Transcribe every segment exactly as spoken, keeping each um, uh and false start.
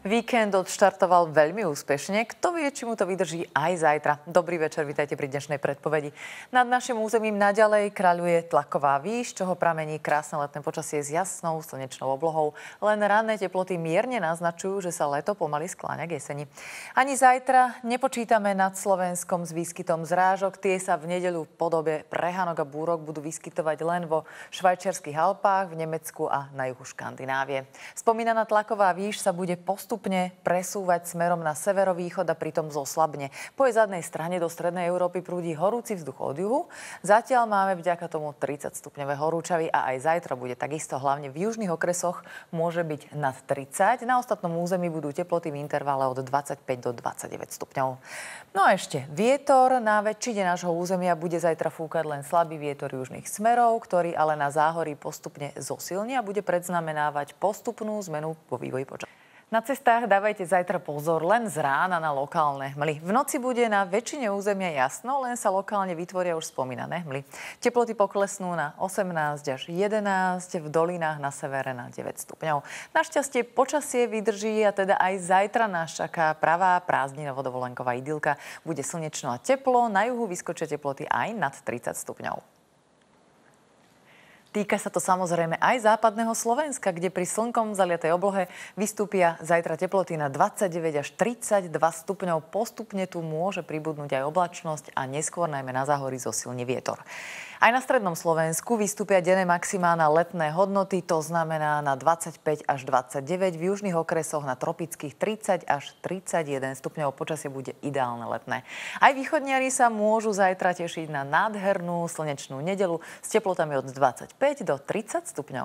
Víkend odštartoval veľmi úspešne. Kto vie, či mu to vydrží aj zajtra. Dobrý večer, vítajte pri dnešnej predpovedi. Nad našim územím naďalej kráľuje tlaková výš, čoho pramení krásne letné počasie s jasnou slnečnou oblohou. Len ranné teploty mierne naznačujú, že sa leto pomaly skláňa k jeseni. Ani zajtra nepočítame nad Slovenskom s výskytom zrážok. Tie sa v nedeľu v podobe prehánok a búrok budú vyskytovať len vo švajčiarskych Alpách, v Nemecku a na juhu Škandinávie. Spomínaná tlaková výš sa bude postupne presúvať smerom na severovýchod a pritom zoslabne. Po jej zadnej strane do strednej Európy prúdi horúci vzduch od juhu. Zatiaľ máme vďaka tomu tridsať stupňové horúčavy a aj zajtra bude takisto, hlavne v južných okresoch môže byť nad tridsať. Na ostatnom území budú teploty v intervale od dvadsaťpäť do dvadsaťdeväť stupňov. No a ešte vietor. Na väčšine nášho územia bude zajtra fúkať len slabý vietor južných smerov, ktorý ale na záhorí postupne zosilní a bude predznamenávať postupnú zmenu vo vývoji počasia. Na cestách dávajte zajtra pozor len z rána na lokálne hmly. V noci bude na väčšine územia jasno, len sa lokálne vytvoria už spomínané hmly. Teploty poklesnú na osemnásť až jedenásť, v dolinách na severe na deväť stupňov. Našťastie počasie vydrží a teda aj zajtra nás čaká pravá prázdninovo-dovolenková idylka. Bude slnečno a teplo, na juhu vyskočia teploty aj nad tridsať stupňov. Týka sa to samozrejme aj západného Slovenska, kde pri slnkom zaliatej oblohe vystúpia zajtra teploty na dvadsaťdeväť až tridsaťdva stupňov. Postupne tu môže pribudnúť aj oblačnosť a neskôr najmä na záhorí zosilní vietor. Aj na strednom Slovensku vystúpia denné maximá na letné hodnoty, to znamená na dvadsaťpäť až dvadsaťdeväť, v južných okresoch na tropických tridsať až tridsaťjeden stupňov. Počasie bude ideálne letné. Aj východniari sa môžu zajtra tešiť na nádhernú slnečnú nedeľu s teplotami od dvadsaťpäť do tridsať stupňov.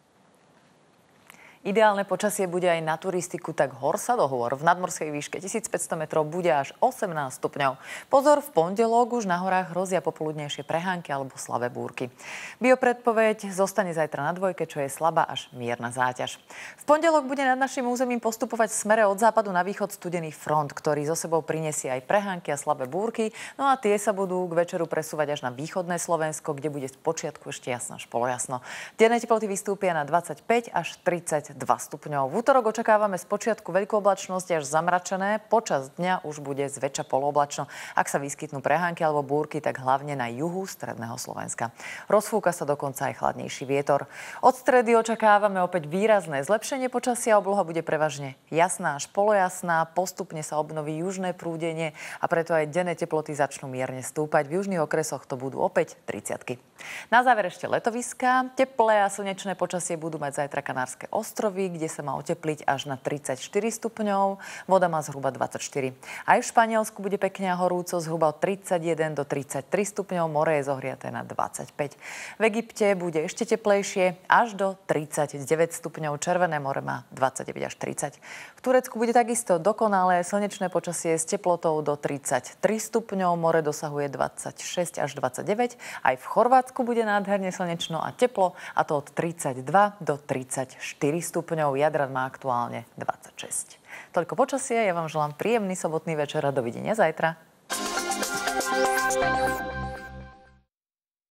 Ideálne počasie bude aj na turistiku, tak hor sa dohovor. V nadmorskej výške tisícpäťsto metrov bude až osemnásť stupňov. Pozor, v pondelok už na horách hrozia popoludnejšie prehánky alebo slabé búrky. Biopredpoveď zostane zajtra na dvojke, čo je slabá až mierna záťaž. V pondelok bude nad našim územím postupovať v smere od západu na východ studený front, ktorý zo sebou prinesie aj prehánky a slabé búrky. No a tie sa budú k večeru presúvať až na východné Slovensko, kde bude spočiatku ešte jasno až polojasno. Denné teploty vystúpia na dvadsaťpäť až tridsaťdva stupňov. V útorok očakávame spočiatku veľkú oblačnosť až zamračené. Počas dňa už bude zväčša polooblačno. Ak sa vyskytnú prehánky alebo búrky, tak hlavne na juhu stredného Slovenska. Rozfúka sa dokonca aj chladnejší vietor. Od stredy očakávame opäť výrazné zlepšenie počasia. Obloha bude prevažne jasná až polojasná. Postupne sa obnoví južné prúdenie a preto aj denné teploty začnú mierne stúpať. V južných okresoch to budú opäť tridsiatky. Na záver ešte letoviská. Teplé a slnečné počasie budú mať zajtra Kanárske ostrovy, kde sa má otepliť až na tridsaťštyri stupňov. Voda má zhruba dvadsaťštyri. Aj v Španielsku bude pekne a horúco, zhruba od tridsaťjeden do tridsaťtri stupňov. More je zohriaté na dvadsaťpäť. V Egypte bude ešte teplejšie až do tridsaťdeväť stupňov. Červené more má dvadsaťdeväť až tridsať. V Turecku bude takisto dokonalé slnečné počasie s teplotou do tridsaťtri stupňov. More dosahuje dvadsaťšesť až dvadsaťdeväť. Aj v Chorvátsku bude nádherne slnečno a teplo, a to od tridsaťdva do tridsaťštyri stupňov. Jadran má aktuálne dvadsaťšesť. Toľko počasie, ja vám želám príjemný sobotný večer a dovidenia zajtra.